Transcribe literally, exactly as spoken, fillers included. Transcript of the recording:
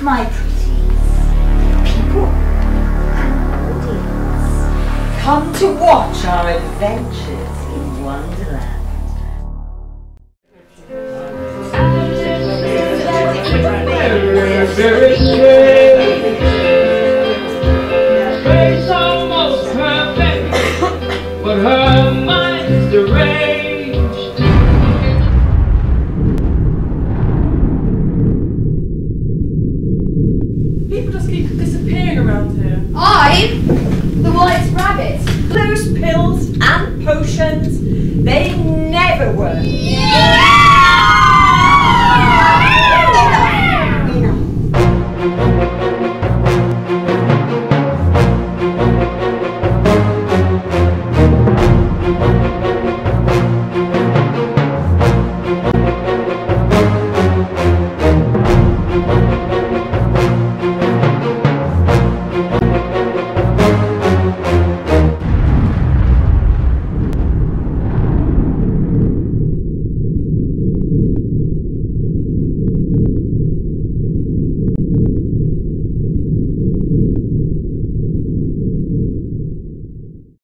my pretties, people and audience, come to watch our adventures in Wonderland. Very strange. Face almost perfect, but her mind's deranged. People just keep disappearing around here. I'm the White Rabbit. Those pills and potions, they never work. Yeah!